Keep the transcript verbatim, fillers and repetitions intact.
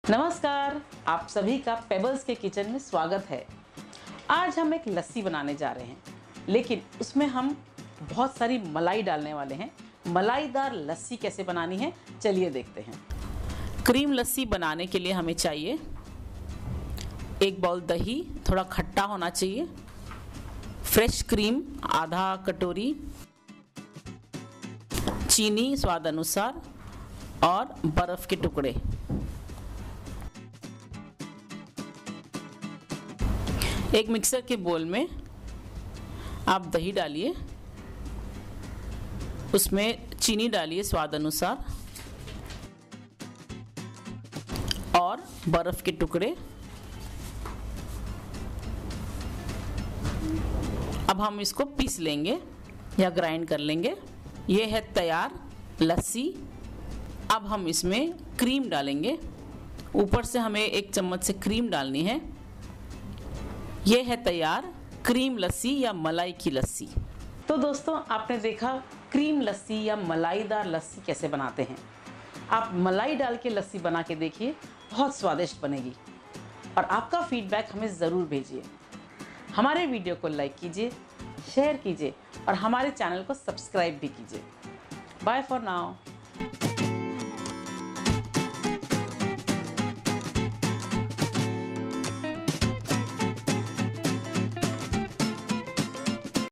नमस्कार, आप सभी का पेबल्स के किचन में स्वागत है। आज हम एक लस्सी बनाने जा रहे हैं, लेकिन उसमें हम बहुत सारी मलाई डालने वाले हैं। मलाईदार लस्सी कैसे बनानी है, चलिए देखते हैं। क्रीम लस्सी बनाने के लिए हमें चाहिए एक बाउल दही, थोड़ा खट्टा होना चाहिए, फ्रेश क्रीम आधा कटोरी, चीनी स्वाद अनुसार और बर्फ के टुकड़े। एक मिक्सर के बोल में आप दही डालिए, उसमें चीनी डालिए स्वाद अनुसार और बर्फ के टुकड़े। अब हम इसको पीस लेंगे या ग्राइंड कर लेंगे। ये है तैयार लस्सी। अब हम इसमें क्रीम डालेंगे। ऊपर से हमें एक चम्मच से क्रीम डालनी है। ये है तैयार क्रीम लस्सी या मलाई की लस्सी। तो दोस्तों, आपने देखा क्रीम लस्सी या मलाईदार लस्सी कैसे बनाते हैं। आप मलाई डाल के लस्सी बना के देखिए, बहुत स्वादिष्ट बनेगी। और आपका फीडबैक हमें ज़रूर भेजिए। हमारे वीडियो को लाइक कीजिए, शेयर कीजिए और हमारे चैनल को सब्सक्राइब भी कीजिए। Bye for now.